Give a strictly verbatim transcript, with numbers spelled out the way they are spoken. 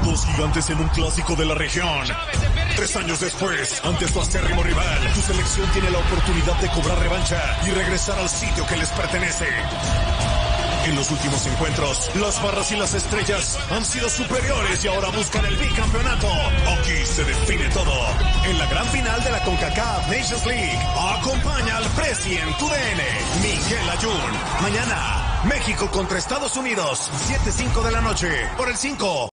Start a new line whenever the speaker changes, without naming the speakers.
Dos gigantes en un clásico de la región. Tres años después, ante tu acérrimo rival, tu selección tiene la oportunidad de cobrar revancha y regresar al sitio que les pertenece. En los últimos encuentros, las barras y las estrellas han sido superiores y ahora buscan el bicampeonato. Aquí se define todo. En la gran final de la CONCACAF Nations League, acompaña al Presi en tu D N, Miguel Ayun. Mañana, México contra Estados Unidos, siete cinco de la noche, por el cinco.